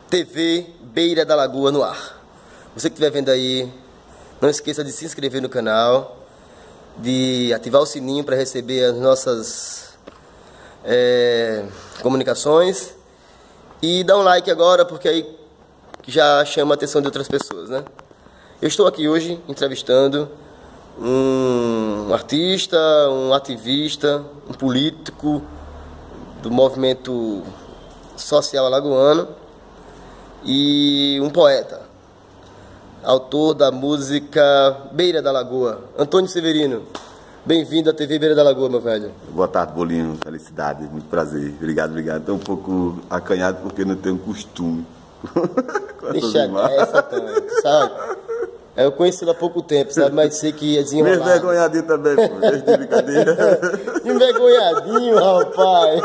TV Beira da Lagoa no ar. Você que estiver vendo aí, não esqueça de se inscrever no canal, de ativar o sininho para receber as nossas comunicações e dar um like agora, porque aí já chama a atenção de outras pessoas, né? Eu estou aqui hoje entrevistando um artista, um ativista, um político do movimento social alagoano e um poeta, autor da música Beira da Lagoa, Antônio Severino. Bem-vindo à TV Beira da Lagoa, meu velho. Boa tarde, Bolinho. Felicidade, muito prazer. Obrigado. Estou um pouco acanhado porque não tenho costume. Deixa essa também, sabe? Eu conheci ele há pouco tempo, sabe? Mas sei que ia desenrolar. Me envergonhadinho também, pô. Desde de brincadeira. Envergonhadinho, rapaz.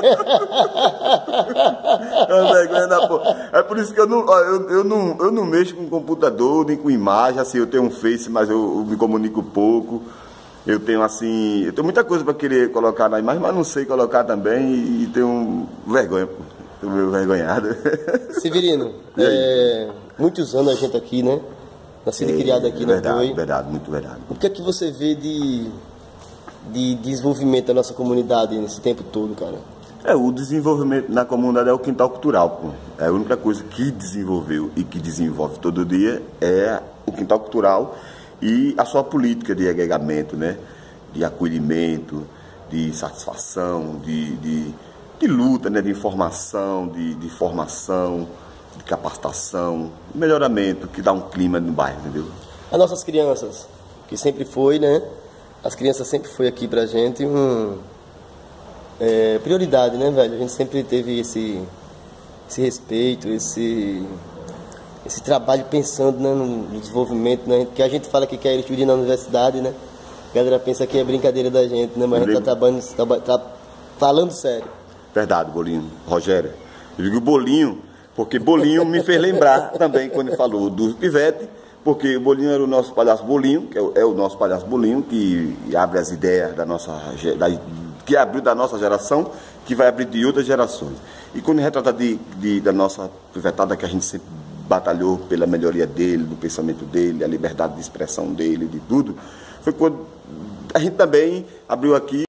Vergonha da porra. É por isso que eu não mexo com computador, nem com imagem. Assim, eu tenho um Face, mas eu me comunico pouco. Eu tenho muita coisa para querer colocar na imagem, mas não sei colocar também e tenho vergonha, pô. Estou meio envergonhado. Severino, muitos anos a gente aqui, né? Nascido e criado aqui na Boi. Verdade, muito verdade. O que é que você vê de desenvolvimento da nossa comunidade nesse tempo todo, cara? O desenvolvimento na comunidade é o quintal cultural, pô. É a única coisa que desenvolveu e que desenvolve todo dia é o quintal cultural e a sua política de agregamento, né? De acolhimento, de satisfação, de luta, né? De informação, de formação, de capacitação, de melhoramento, que dá um clima no bairro, entendeu? As nossas crianças, que sempre foi, né? As crianças sempre foi aqui pra gente prioridade, né, velho? A gente sempre teve esse respeito, esse trabalho pensando, né, no desenvolvimento, né? Que a gente fala que quer estudar na universidade, né? A galera pensa que é brincadeira da gente, né? Mas a gente tá falando sério. Verdade, Bolinho. Rogério, eu digo Bolinho, porque Bolinho me fez lembrar também quando ele falou do pivete, porque o Bolinho era o nosso palhaço Bolinho, que é o nosso palhaço Bolinho, que abre as ideias que abriu da nossa geração, que vai abrir de outras gerações. E quando retrata da nossa pivetada, que a gente sempre batalhou pela melhoria dele, do pensamento dele, a liberdade de expressão dele, de tudo, foi quando a gente também abriu aqui